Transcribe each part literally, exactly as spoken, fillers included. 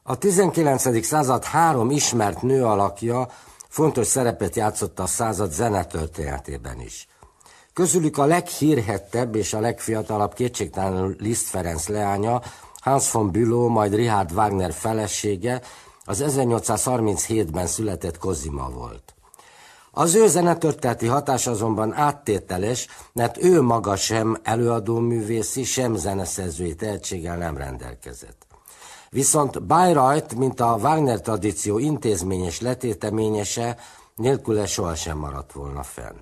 A tizenkilencedik század három ismert nőalakja fontos szerepet játszott a század zenetörténetében is. Közülük a leghírhettebb és a legfiatalabb kétségtelenül Liszt Ferenc leánya, Hans von Bülow, majd Richard Wagner felesége, az ezernyolcszázharminchétben született Cosima volt. Az ő zenetörténeti hatás azonban áttételes, mert ő maga sem előadóművészi, sem zeneszerzői tehetséggel nem rendelkezett. Viszont Bayreuth, mint a Wagner tradíció intézményes letéteményese, nélküle sohasem maradt volna fenn.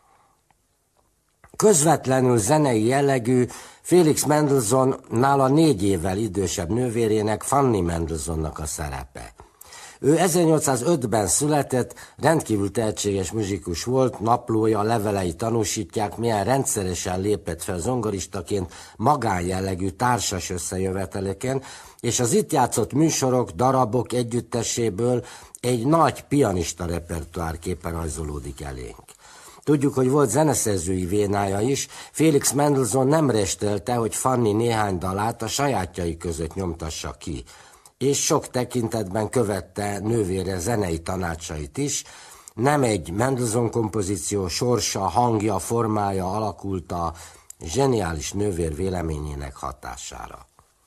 Közvetlenül zenei jellegű Felix Mendelssohn nála négy évvel idősebb nővérének, Fanny Mendelssohnnak a szerepe. Ő ezernyolcszázötben született, rendkívül tehetséges muzsikus volt, naplója, levelei tanúsítják, milyen rendszeresen lépett fel zongoristaként magánjellegű társas összejöveteleken, és az itt játszott műsorok, darabok együtteséből egy nagy pianista repertoár képen rajzolódik elénk. Tudjuk, hogy volt zeneszerzői vénája is, Felix Mendelssohn nem restelte, hogy Fanny néhány dalát a sajátjai között nyomtassa ki, és sok tekintetben követte nővére zenei tanácsait is. Nem egy Mendelssohn kompozíció sorsa, hangja, formája alakult a zseniális nővér véleményének hatására.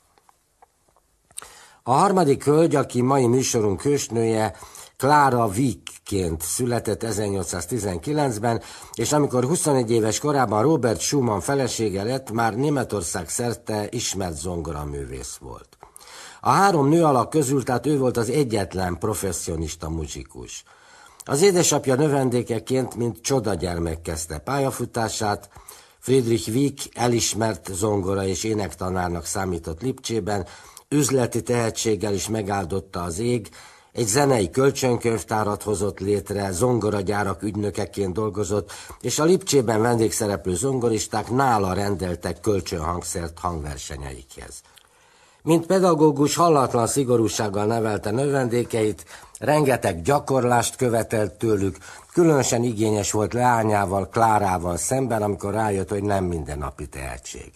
A harmadik hölgy, aki mai műsorunk hősnője, Clara Wieckként született ezernyolcszáztizenkilencben, és amikor huszonegy éves korában Robert Schumann felesége lett, már Németország szerte ismert zongoraművész volt. A három nőalak közül tehát ő volt az egyetlen professzionista muzsikus. Az édesapja növendékeként, mint csodagyermek kezdte pályafutását, Friedrich Wieck elismert zongora és énektanárnak számított Lipcsében, üzleti tehetséggel is megáldotta az ég, egy zenei kölcsönkönyvtárat hozott létre, zongoragyárak ügynökeként dolgozott, és a Lipcsében vendégszereplő zongoristák nála rendeltek kölcsönhangszert hangversenyeikhez. Mint pedagógus hallatlan szigorúsággal nevelte növendékeit, rengeteg gyakorlást követelt tőlük, különösen igényes volt leányával, Klárával szemben, amikor rájött, hogy nem mindennapi tehetség.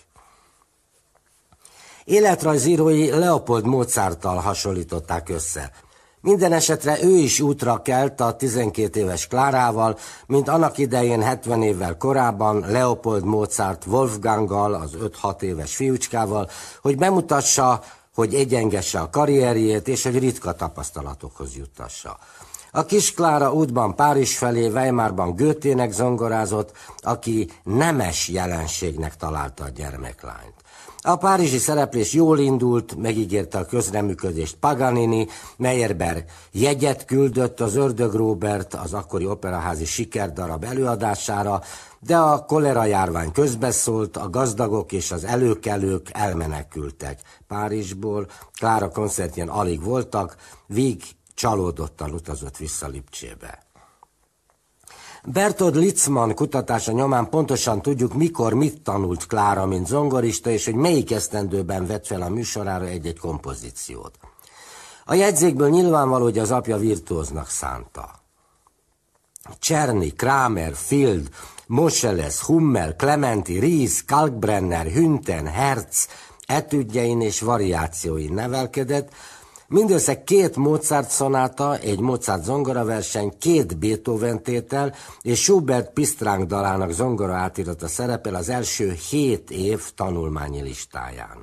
Életrajzírói Leopold Mozarttal hasonlították össze. Minden esetre ő is útra kelt a tizenkét éves Klárával, mint annak idején hetven évvel korábban Leopold Mozart Wolfganggal, az öt-hat éves fiúcskával, hogy bemutassa, hogy egyengesse a karrierjét, és hogy ritka tapasztalatokhoz juttassa. A kis Klára útban Párizs felé, Weimarban Goethének zongorázott, aki nemes jelenségnek találta a gyermeklányt. A párizsi szereplés jól indult, megígérte a közreműködést Paganini, Meyerbeer jegyet küldött az Ördög Róbert, az akkori operaházi sikerdarab előadására, de a kolera járvány közbeszólt, a gazdagok és az előkelők elmenekültek Párizsból, Klára koncertjén alig voltak, Wieck csalódottan utazott vissza Lipcsébe. Bertold Litzmann kutatása nyomán pontosan tudjuk, mikor mit tanult Klára, mint zongorista, és hogy melyik esztendőben vett fel a műsorára egy-egy kompozíciót. A jegyzékből nyilvánvaló, hogy az apja virtuóznak szánta. Czerny, Kramer, Field, Moscheles, Hummel, Clementi, Ries, Kalkbrenner, Hünten, Herz etüdjein és variációin nevelkedett, mindössze két Mozart szonáta, egy Mozart zongoraverseny, két Beethoven tétel és Schubert Pistráng dalának zongora átirata szerepel az első hét év tanulmányi listáján.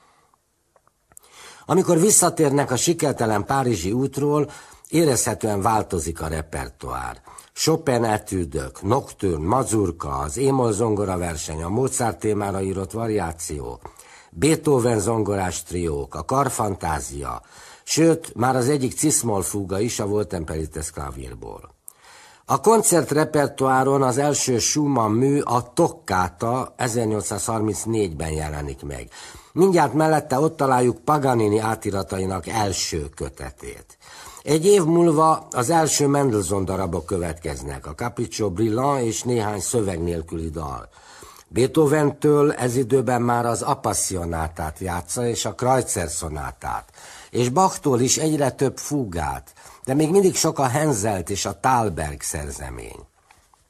Amikor visszatérnek a sikertelen párizsi útról, érezhetően változik a repertoár. Chopin etüdök, Nocturne, Mazurka, az émol zongoraverseny, a Mozart témára írott variáció, Beethoven zongorás triók, a karfantázia, sőt, már az egyik ciszmol fúga is a Wohltemperiertes klavírból. A koncertrepertoáron az első Schumann mű, a Toccata ezernyolcszázharmincnégyben jelenik meg. Mindjárt mellette ott találjuk Paganini átiratainak első kötetét. Egy év múlva az első Mendelssohn darabok következnek, a Capriccio Brillant és néhány szöveg nélküli dal. Beethoventől ez időben már az Appassionátát játsza és a Kreutzer szonátát, és Bachtól is egyre több fúgát, de még mindig sok a Henzelt és a Thalberg szerzemény.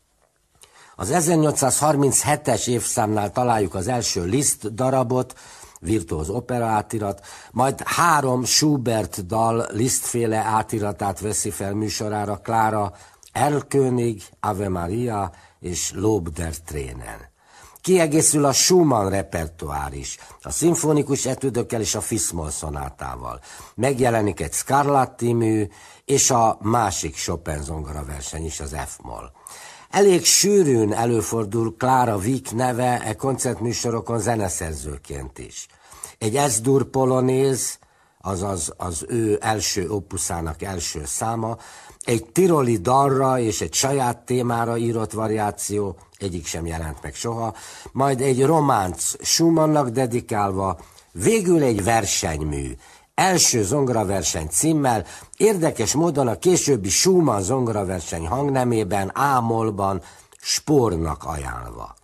Az ezernyolcszázharminchetes évszámnál találjuk az első Liszt darabot, virtuóz opera átirat, majd három Schubert dal Liszt-féle átiratát veszi fel műsorára Klára, Erlkönig, Ave Maria és Lob der Tränen. Kiegészül a Schumann repertoár is, a szimfonikus etüdökkel és a Fis-moll szonátával. Megjelenik egy Scarlatti mű, és a másik Chopin zongoraverseny is, az F-moll. Elég sűrűn előfordul Klára Wieck neve e koncertműsorokon zeneszerzőként is. Egy S-dur polonéz, azaz az ő első opuszának első száma, egy tiroli dalra és egy saját témára írott variáció, egyik sem jelent meg soha, majd egy románc Schumannnak dedikálva, végül egy versenymű, első zongoraverseny címmel, érdekes módon a későbbi Schumann zongoraverseny hangnemében, A-mollban, Spohrnak ajánlva.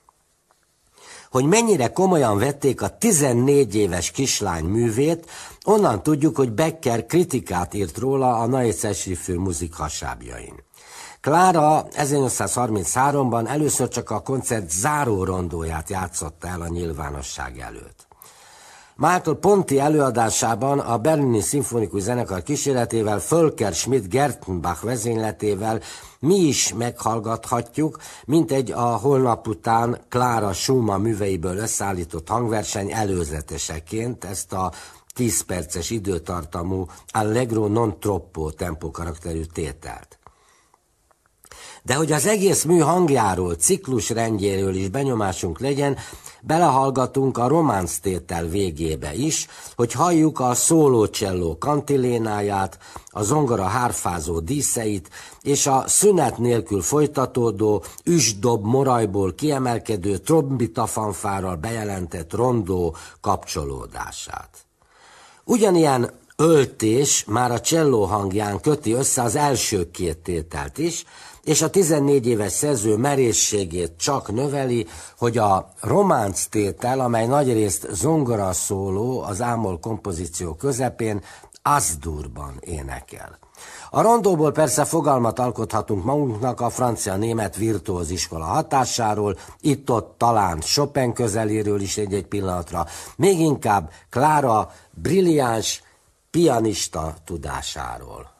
Hogy mennyire komolyan vették a tizennégy éves kislány művét, onnan tudjuk, hogy Becker kritikát írt róla a Neue Zeitschrift für Musik hasábjain. Klára ezernyolcszázharmincháromban először csak a koncert záró rondóját játszotta el a nyilvánosság előtt. Michael Ponti előadásában a Berlini Szimfonikus Zenekar kíséretével, Volker Schmidt-Gertenbach vezényletével mi is meghallgathatjuk, mint egy a holnap után Klára Schumann műveiből összeállított hangverseny előzeteseként ezt a tíz perces időtartamú Allegro non troppo tempókarakterű tételt. De hogy az egész mű hangjáról, ciklusrendjéről is benyomásunk legyen, belehallgatunk a románc tétel végébe is, hogy halljuk a szólócselló kantilénáját, a zongora hárfázó díszeit, és a szünet nélkül folytatódó, üsdob morajból kiemelkedő trombitafanfárral bejelentett rondó kapcsolódását. Ugyanilyen öltés már a cselló hangján köti össze az első két tételt is, és a tizennégy éves szerző merészségét csak növeli, hogy a románc tétel, amely nagyrészt zongora szóló az A-moll kompozíció közepén, S-durban énekel. A rondóból persze fogalmat alkothatunk magunknak a francia-német virtuóz iskola hatásáról, itt-ott talán Chopin közeléről is egy-egy pillanatra, még inkább Klára brilliáns pianista tudásáról.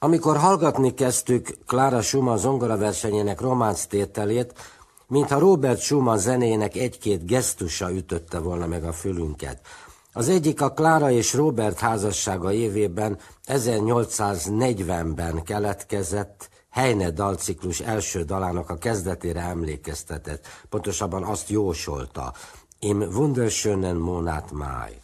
Amikor hallgatni kezdtük Clara Schumann zongoraversenyének románc tételét, mintha Robert Schumann zenéjének egy-két gesztusa ütötte volna meg a fülünket. Az egyik a Clara és Robert házassága évében, ezernyolcszáznegyvenben keletkezett Heine dalciklus első dalának a kezdetére emlékeztetett, pontosabban azt jósolta, Im wunderschönen Monat Mai.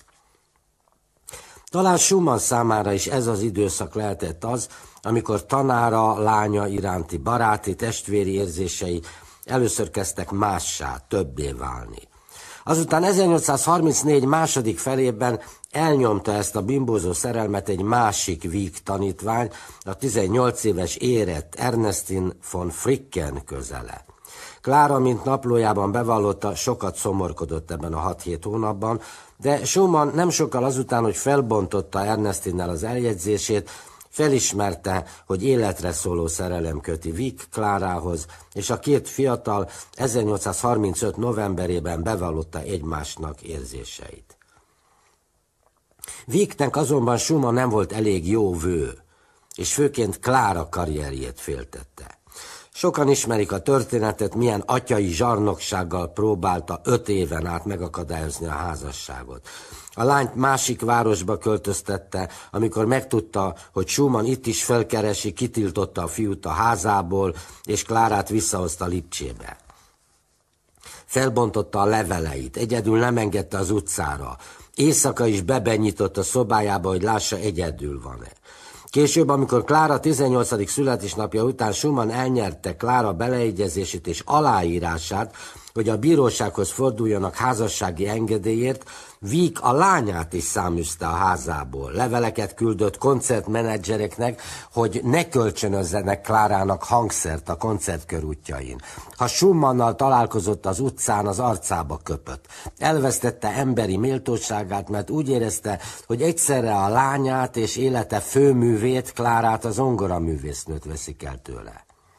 Talán Schumann számára is ez az időszak lehetett az, amikor tanára, lánya iránti baráti, testvéri érzései először kezdtek mássá, többé válni. Azután ezernyolcszázharmincnégy második felében elnyomta ezt a bimbózó szerelmet egy másik Wieck tanítvány, a tizennyolc éves érett Ernestin von Fricken közele. Clara, mint naplójában bevallotta, sokat szomorkodott ebben a hat-hét hónapban, de Schumann nem sokkal azután, hogy felbontotta Ernestinnel az eljegyzését, felismerte, hogy életre szóló szerelem köti Wieck Clarához, és a két fiatal ezernyolcszázharmincöt novemberében bevallotta egymásnak érzéseit. Wiecknek azonban Schumann nem volt elég jó vő, és főként Clara karrierjét féltette. Sokan ismerik a történetet, milyen atyai zsarnoksággal próbálta öt éven át megakadályozni a házasságot. A lányt másik városba költöztette, amikor megtudta, hogy Schumann itt is felkeresi, kitiltotta a fiút a házából, és Klárát visszahozta Lipcsébe. Felbontotta a leveleit, egyedül nem engedte az utcára. Éjszaka is bebenyitott a szobájába, hogy lássa, egyedül van-e. Később, amikor Clara tizennyolcadik születésnapja után Schumann elnyerte Clara beleegyezését és aláírását, hogy a bírósághoz forduljanak házassági engedélyért, Wieck a lányát is száműzte a házából. Leveleket küldött koncertmenedzsereknek, hogy ne kölcsönözzenek Clarának hangszert a koncertkörútjain. Ha Schumannal találkozott az utcán, az arcába köpött. Elvesztette emberi méltóságát, mert úgy érezte, hogy egyszerre a lányát és élete főművét, Klárát, a zongoraművésznőt veszik el tőle.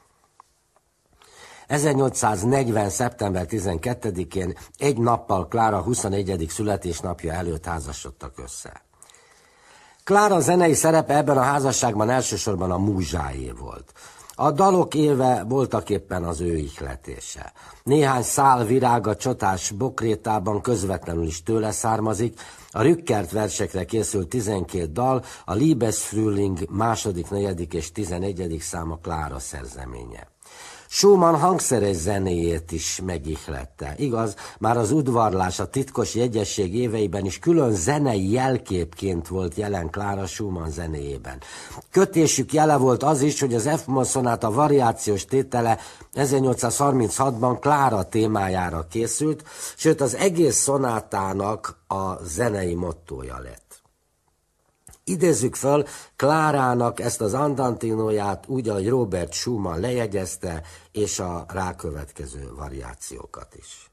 ezernyolcszáznegyven. szeptember tizenkettedikén, egy nappal Clara huszonegyedik születésnapja előtt házasodtak össze. Clara zenei szerepe ebben a házasságban elsősorban a múzsáé volt. A dalok éve voltaképpen az ő ihletése. Néhány szál virág a csotás bokrétában közvetlenül is tőle származik, a Rückert versekre készült tizenkét dal, a Liebesfrühling második, negyedik és tizenegyedik száma Clara szerzeménye. Schumann hangszeres zenéjét is megihlette. Igaz, már az udvarlás, a titkos jegyesség éveiben is külön zenei jelképként volt jelen Clara Schumann zenéjében. Kötésük jele volt az is, hogy az F-moll szonáta variációs tétele ezernyolcszázharminchatban Clara témájára készült, sőt az egész szonátának a zenei mottója lett. Idézzük föl Clárának ezt az andantinóját úgy, ahogy Robert Schumann lejegyezte, és a rákövetkező variációkat is.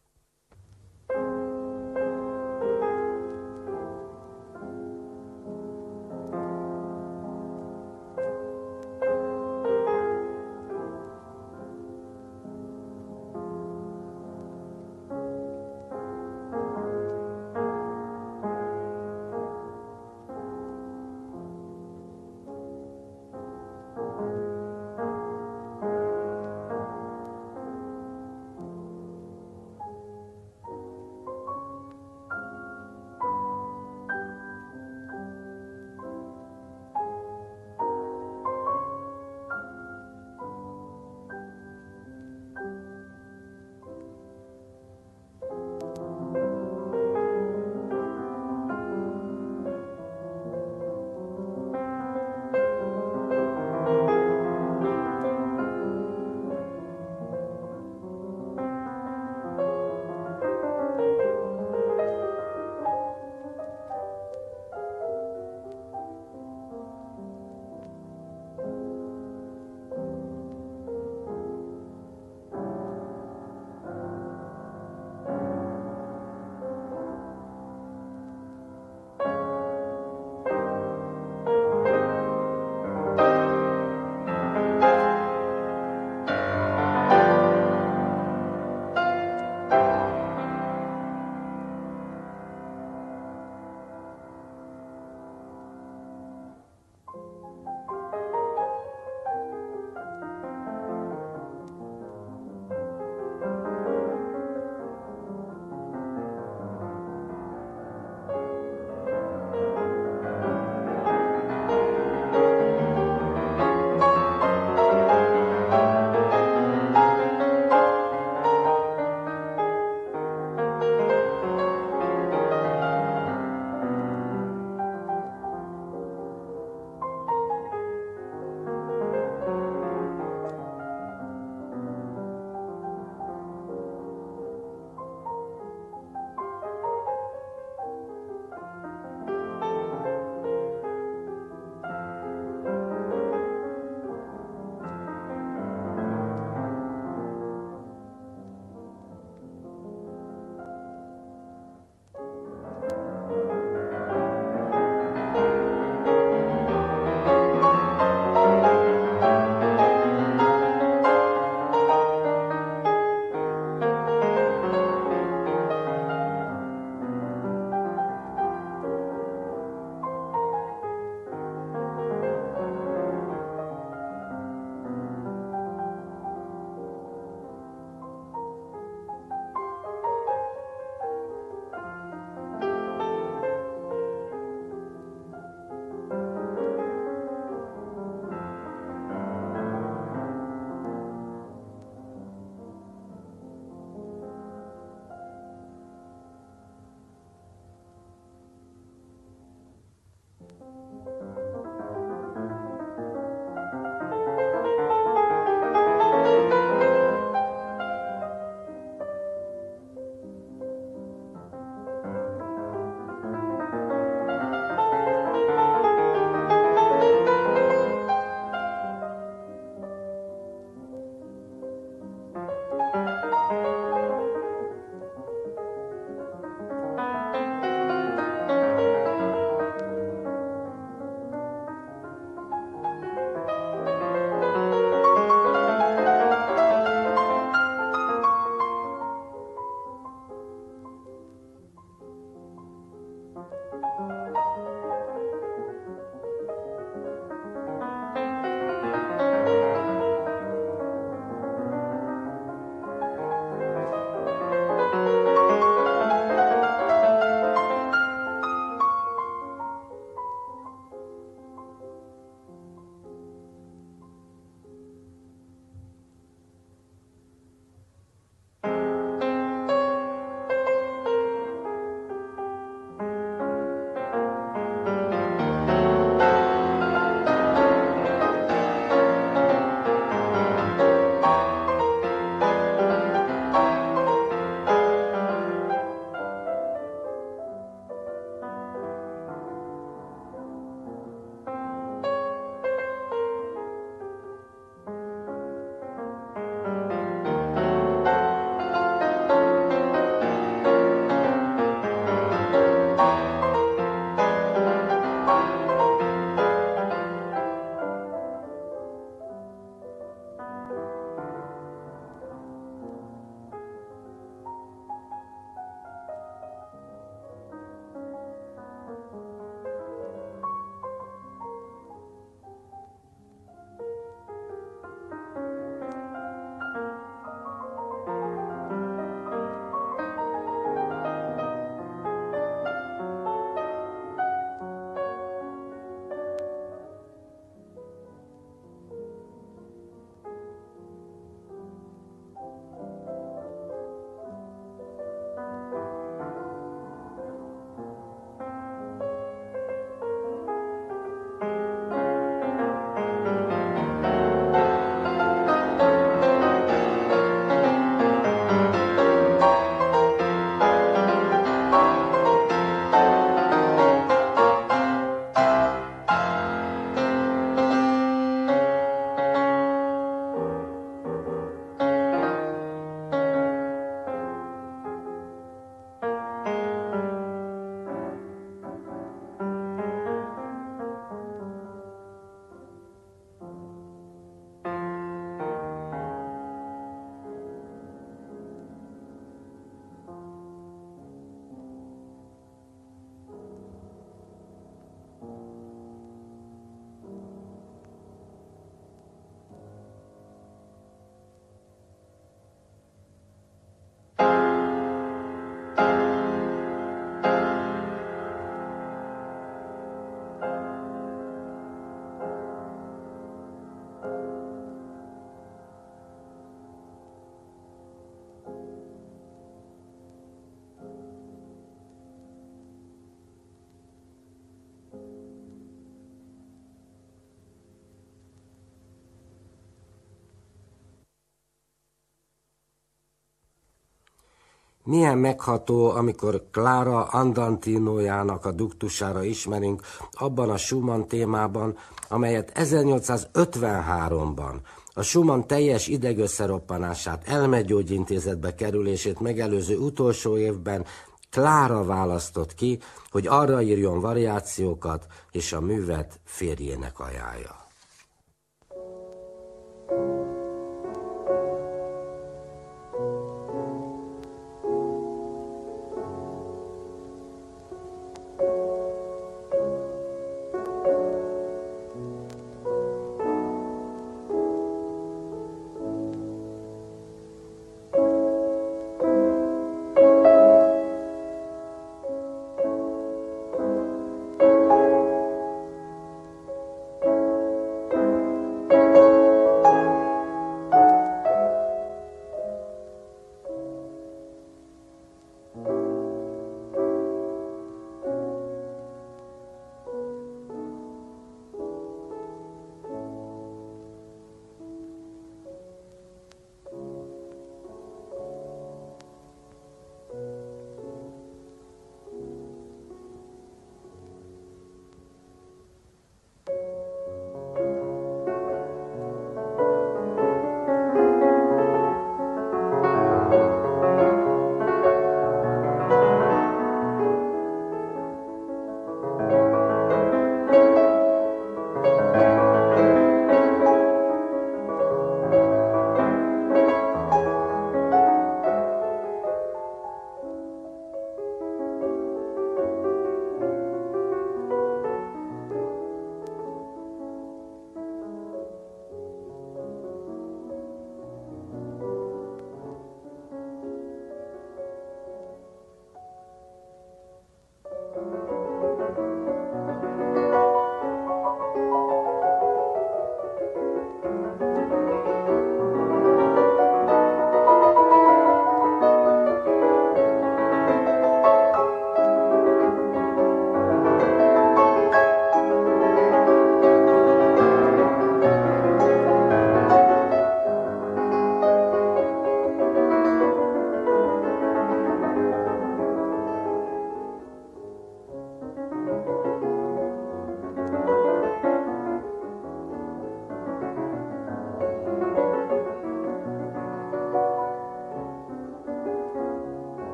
Milyen megható, amikor Clara Andantinójának a duktusára ismerünk abban a Schumann témában, amelyet ezernyolcszázötvenháromban a Schumann teljes idegösszeroppanását, elmegyógyintézetbe kerülését megelőző utolsó évben Clara választott ki, hogy arra írjon variációkat, és a művet férjének ajánlja.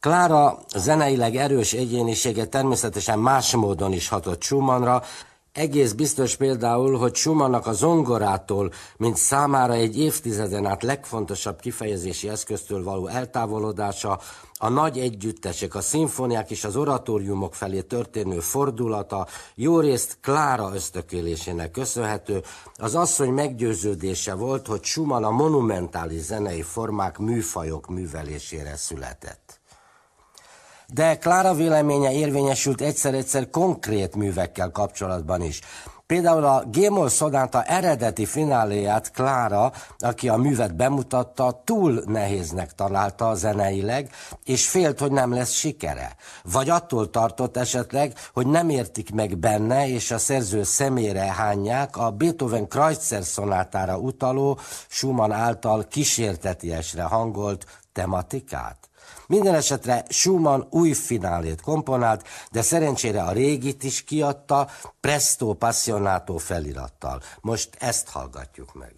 Klára zeneileg erős egyénisége természetesen más módon is hatott Schumannra. Egész biztos például, hogy Schumannnak a zongorától, mint számára egy évtizeden át legfontosabb kifejezési eszköztől való eltávolodása, a nagy együttesek, a szimfóniák és az oratóriumok felé történő fordulata jórészt Klára ösztökélésének köszönhető. Az asszony meggyőződése volt, hogy Schumann a monumentális zenei formák, műfajok művelésére született. De Klára véleménye érvényesült egyszer-egyszer konkrét művekkel kapcsolatban is. Például a G-moll szonáta eredeti fináléját Klára, aki a művet bemutatta, túl nehéznek találta zeneileg, és félt, hogy nem lesz sikere. Vagy attól tartott esetleg, hogy nem értik meg benne, és a szerző szemére hányják a Beethoven Kreutzer szonátára utaló, Schumann által kísértetiesre hangolt tematikát. Minden esetre Schumann új finálét komponált, de szerencsére a régit is kiadta, Presto Passionato felirattal. Most ezt hallgatjuk meg.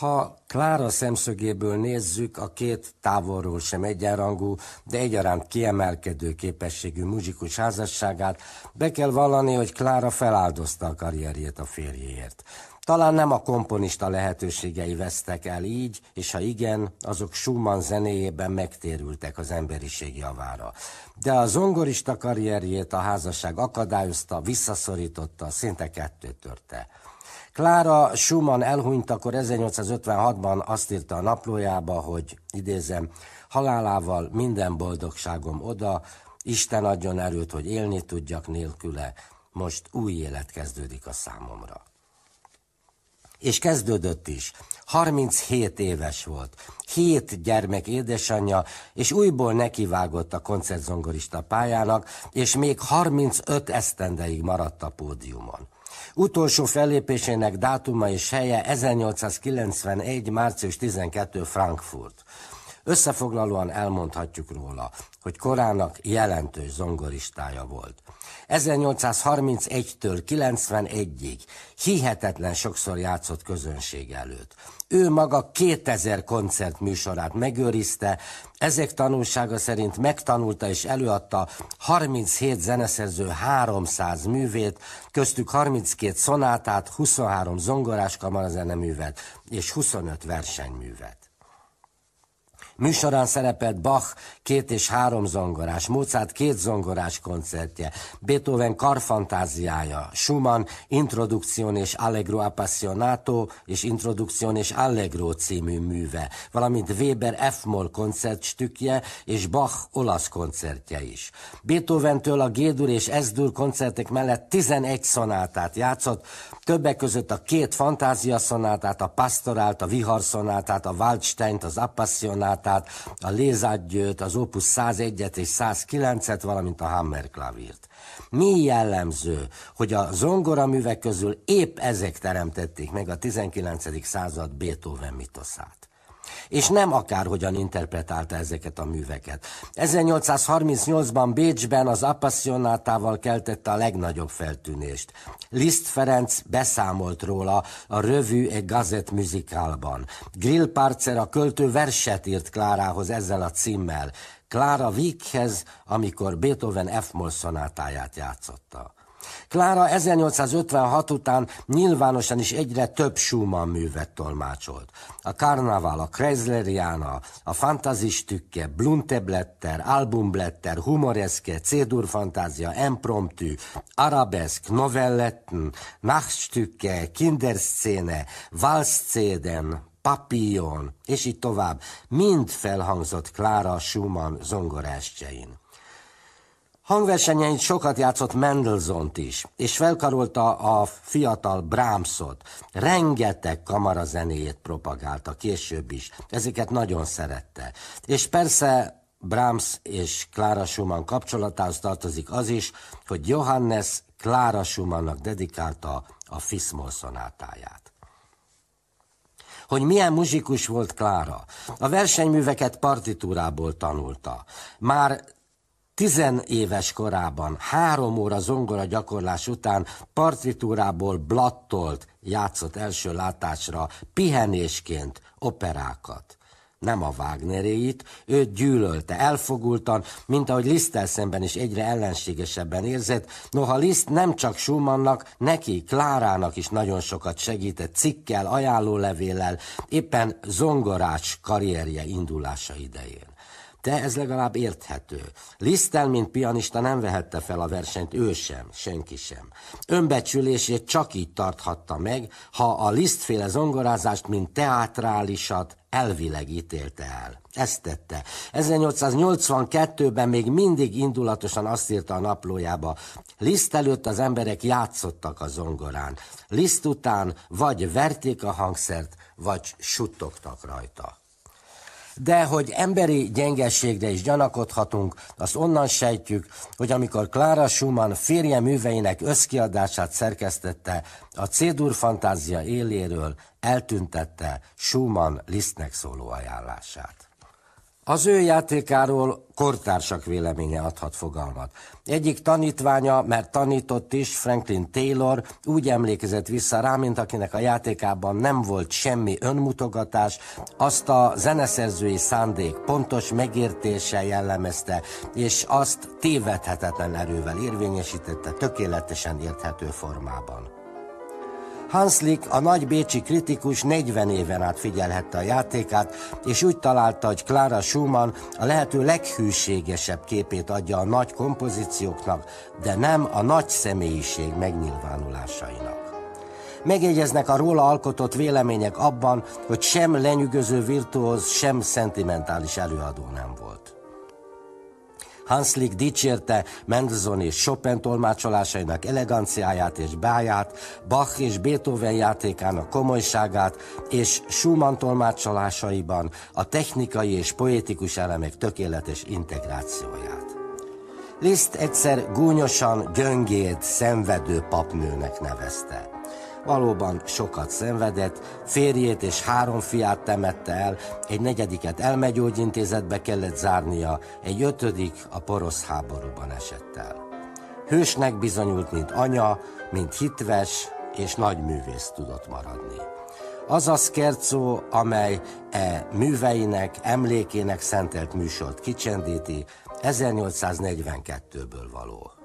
Ha Klára szemszögéből nézzük, a két távolról sem egyenrangú, de egyaránt kiemelkedő képességű muzsikus házasságát, be kell vallani, hogy Klára feláldozta a karrierjét a férjéért. Talán nem a komponista lehetőségei vesztek el így, és ha igen, azok Schumann zenéjében megtérültek az emberiség javára. De a zongorista karrierjét a házasság akadályozta, visszaszorította, szinte kettőtörte. Klára Schumann elhunytakor ezernyolcszázötvenhatban azt írta a naplójába, hogy idézem, halálával minden boldogságom oda, Isten adjon erőt, hogy élni tudjak nélküle, most új élet kezdődik a számomra. És kezdődött is. harminchét éves volt, hét gyermek édesanyja, és újból nekivágott a koncertzongorista pályának, és még harmincöt esztendeig maradt a pódiumon. Utolsó fellépésének dátuma és helye ezernyolcszázkilencvenegy. március tizenkettő. Frankfurt. Összefoglalóan elmondhatjuk róla, hogy korának jelentős zongoristája volt. ezernyolcszázharmincegytől kilencvenegyig hihetetlen sokszor játszott közönség előtt. Ő maga kétezer koncert műsorát megőrizte, ezek tanulsága szerint megtanulta és előadta harminchét zeneszerző háromszáz művét, köztük harminckét szonátát, huszonhárom zongorás kamarazeneművet és huszonöt versenyművet. Műsorán szerepelt Bach két és három zongorás, Mozart két zongorás koncertje, Beethoven karfantáziája, Schumann Introduction és Allegro Appassionato és Introduction és Allegro című műve, valamint Weber F-moll koncertstückje és Bach olasz koncertje is. Beethoventől a G-dur és S-dur koncertek mellett tizenegy szonátát játszott, többek között a két fantáziaszonátát, a Pastorált, a Viharszonátát, a Waldsteint, az Appassionátát, a Les Adieux-t, az Opus százegyet és százkilencet, valamint a Hammerklavírt. Mi jellemző, hogy a zongoraművek közül épp ezek teremtették meg a tizenkilencedik század Beethoven mitoszát. És nem akárhogyan interpretálta ezeket a műveket. ezernyolcszázharmincnyolcban Bécsben az Appassionátával keltette a legnagyobb feltűnést. Liszt Ferenc beszámolt róla a Revue et Gazette musicalban. Grillparzer, a költő, verset írt Klárához ezzel a címmel. Klára Wieckhez, amikor Beethoven F-moll szonátáját játszotta. Klára ezernyolcszázötvenhat után nyilvánosan is egyre több Schumann művet tolmácsolt. A Karnaval, a Kreisleriana, a Fantasiestücke, Blunteblätter, Albumblätter, Humoreske, C-dur fantázia, Impromptu, Arabesk, Novelletten, Nachtstücke, Kinderszene, Walszcéden, Papillon, és így tovább, mind felhangzott Klára Schumann zongorástjain. Hangversenyein sokat játszott Mendelssohnt is, és felkarolta a fiatal Brahmsot. Rengeteg kamarazenéjét propagálta később is, ezeket nagyon szerette. És persze Brahms és Klára Schumann kapcsolatához tartozik az is, hogy Johannes Klára Schumannnak dedikálta a Fis-moll szonátáját. Hogy milyen muzsikus volt Klára? A versenyműveket partitúrából tanulta. Már tizenéves korában, három óra zongora gyakorlás után partitúrából blattolt játszott első látásra pihenésként operákat. Nem a Wagneréit, őt gyűlölte, elfogultan, mint ahogy Liszttel szemben is egyre ellenségesebben érzett, noha Liszt nem csak Schumannnak, neki, Klárának is nagyon sokat segített cikkel, ajánlólevéllel, éppen zongorás karrierje indulása idején. De ez legalább érthető. Liszttel, mint pianista nem vehette fel a versenyt ő sem, senki sem. Önbecsülését csak így tarthatta meg, ha a Liszt-féle zongorázást, mint teátrálisat elvileg ítélte el. Ezt tette. ezernyolcszáznyolcvankettőben még mindig indulatosan azt írta a naplójába, Liszt előtt az emberek játszottak a zongorán. Liszt után vagy verték a hangszert, vagy suttogtak rajta. De hogy emberi gyengességre is gyanakodhatunk, azt onnan sejtjük, hogy amikor Klára Schumann férje műveinek összkiadását szerkesztette, a C-dur fantázia éléről eltüntette Schumann Lisztnek szóló ajánlását. Az ő játékáról kortársak véleménye adhat fogalmat. Egyik tanítványa, mert tanított is, Franklin Taylor úgy emlékezett vissza rá, mint akinek a játékában nem volt semmi önmutogatás, azt a zeneszerzői szándék pontos megértéssel jellemezte, és azt tévedhetetlen erővel érvényesítette tökéletesen érthető formában. Hanslick, a nagy bécsi kritikus negyven éven át figyelhette a játékát, és úgy találta, hogy Clara Schumann a lehető leghűségesebb képét adja a nagy kompozícióknak, de nem a nagy személyiség megnyilvánulásainak. Megjegyeznek a róla alkotott vélemények abban, hogy sem lenyűgöző virtuóz, sem szentimentális előadó nem volt. Hanslick dicsérte Mendelssohn és Chopin tolmácsolásainak eleganciáját és báját, Bach és Beethoven játékának komolyságát, és Schumann tolmácsolásaiban a technikai és poétikus elemek tökéletes integrációját. Liszt egyszer gúnyosan gyöngéd, szenvedő papnőnek nevezte. Valóban sokat szenvedett, férjét és három fiát temette el, egy negyediket elmegyógyintézetbe kellett zárnia, egy ötödik a porosz háborúban esett el. Hősnek bizonyult, mint anya, mint hitves és nagy művész tudott maradni. Az a scherzo, amely e műveinek, emlékének szentelt műsort kicsendíti, ezernyolcszáznegyvenkettőből való.